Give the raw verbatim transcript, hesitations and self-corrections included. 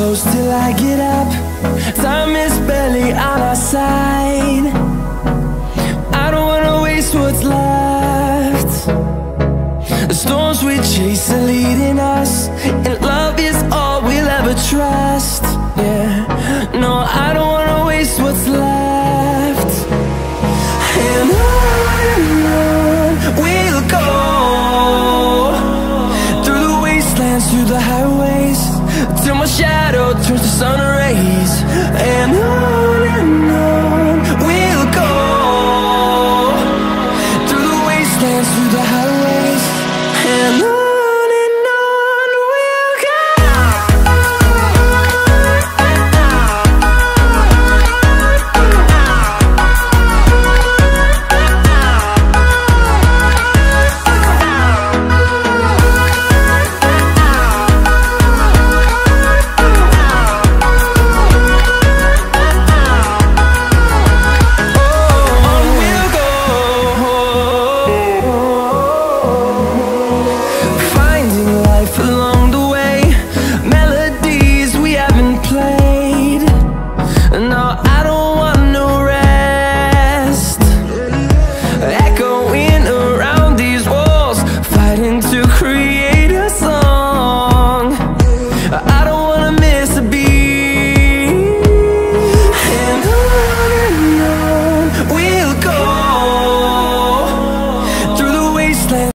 close till I get up. Time is barely on our side. I don't wanna waste what's left. The storms we chase are leading us.